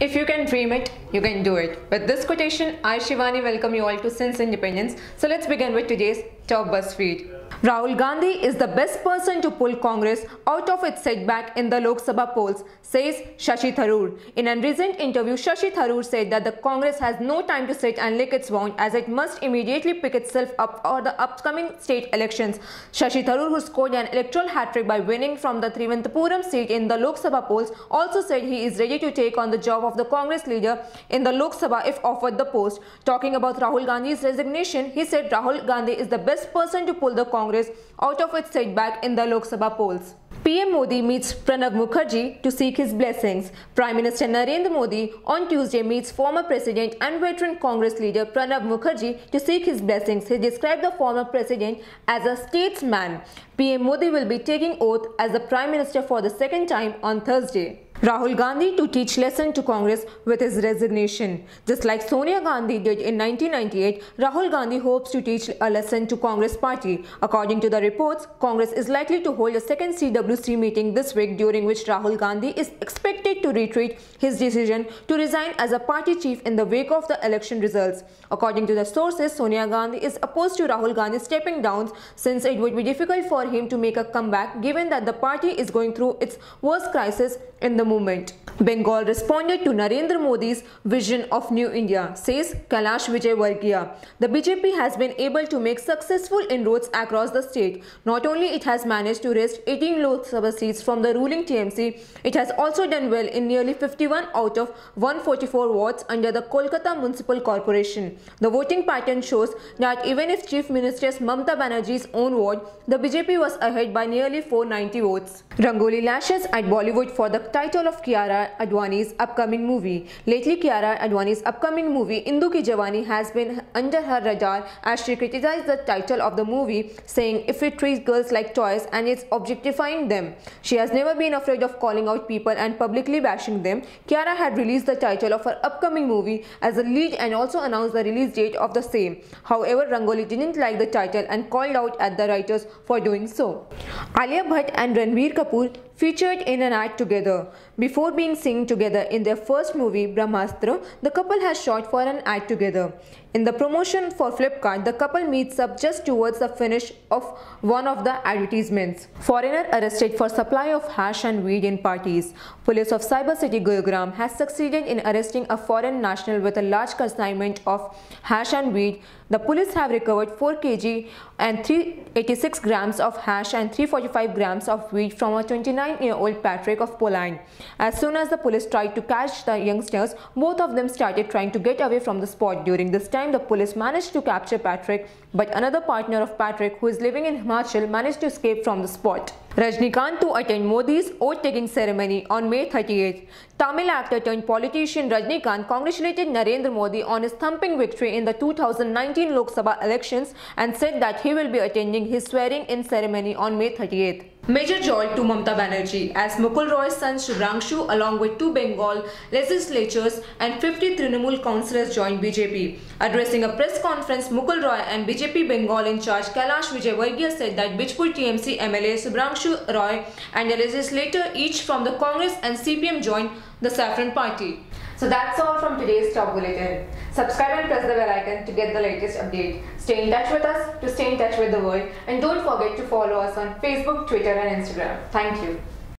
If you can dream it, you can do it. With this quotation, I, Shivani, welcome you all to Since Independence. So let's begin with today's top BuzzFeed. Rahul Gandhi is the best person to pull Congress out of its setback in the Lok Sabha polls, says Shashi Tharoor. In a recent interview, Shashi Tharoor said that the Congress has no time to sit and lick its wound as it must immediately pick itself up for the upcoming state elections. Shashi Tharoor, who scored an electoral hat-trick by winning from the Thiruvananthapuram seat in the Lok Sabha polls, also said he is ready to take on the job of the Congress leader in the Lok Sabha if offered the post. Talking about Rahul Gandhi's resignation, he said Rahul Gandhi is the best person to pull the Congress out of its setback in the Lok Sabha polls. PM Modi meets Pranav Mukherjee to seek his blessings. Prime Minister Narendra Modi on Tuesday meets former President and veteran Congress leader Pranav Mukherjee to seek his blessings. He described the former President as a statesman. PM Modi will be taking oath as the Prime Minister for the second time on Thursday. Rahul Gandhi to teach lesson to Congress with his resignation. Just like Sonia Gandhi did in 1998, Rahul Gandhi hopes to teach a lesson to Congress party. According to the reports, Congress is likely to hold a second CWC meeting this week, during which Rahul Gandhi is expected to reiterate his decision to resign as a party chief in the wake of the election results. According to the sources, Sonia Gandhi is opposed to Rahul Gandhi stepping down since it would be difficult for him to make a comeback given that the party is going through its worst crisis in the movement. Bengal responded to Narendra Modi's vision of New India, says Kailash Vijaywargiya. The BJP has been able to make successful inroads across the state. Not only it has managed to wrest 18 Lok Sabha seats from the ruling TMC, it has also done well in nearly 51 out of 144 wards under the Kolkata Municipal Corporation. The voting pattern shows that even if Chief Minister Mamata Banerjee's own ward, the BJP was ahead by nearly 490 votes. Rangoli lashes at Bollywood for the title of Kiara Advani's upcoming movie. Lately, Kiara Advani's upcoming movie Indu Ki Jawani has been under her radar as she criticized the title of the movie, saying if it treats girls like toys and it's objectifying them. She has never been afraid of calling out people and publicly bashing them. Kiara had released the title of her upcoming movie as a lead and also announced the release date of the same. However, Rangoli didn't like the title and called out at the writers for doing so. Alia Bhatt and Ranbir Kapoor featured in an ad together. Before being seen together in their first movie, Brahmastra, the couple has shot for an ad together. In the promotion for Flipkart, the couple meets up just towards the finish of one of the advertisements. Foreigner arrested for supply of hash and weed in parties. Police of Cyber City Gurugram has succeeded in arresting a foreign national with a large consignment of hash and weed. The police have recovered 4 kg and 386 grams of hash and 345 grams of weed from a 29-year-old Patrick of Poland. As soon as the police tried to catch the youngsters, both of them started trying to get away from the spot. During this time, the police managed to capture Patrick, but another partner of Patrick, who is living in Himachal, managed to escape from the spot. Rajnikant to attend Modi's oath-taking ceremony on May 38th. Tamil actor turned politician Rajnikant congratulated Narendra Modi on his thumping victory in the 2019 Lok Sabha elections and said that he will be attending his swearing-in ceremony on May 38th. Major joy to Mamata Banerjee as Mukul Roy's son Shubhranshu along with 2 Bengal legislatures and 50 Trinamool councillors joined BJP. Addressing a press conference, Mukul Roy and BJP Bengal in charge Kailash Vijaywargiya said that Bijpur TMC MLA Shubhranshu Roy and a legislator each from the Congress and CPM joined the Saffron Party. So that's all from today's Top Bulletin. Subscribe and press the bell icon to get the latest update. Stay in touch with us to stay in touch with the world, and don't forget to follow us on Facebook, Twitter and Instagram. Thank you.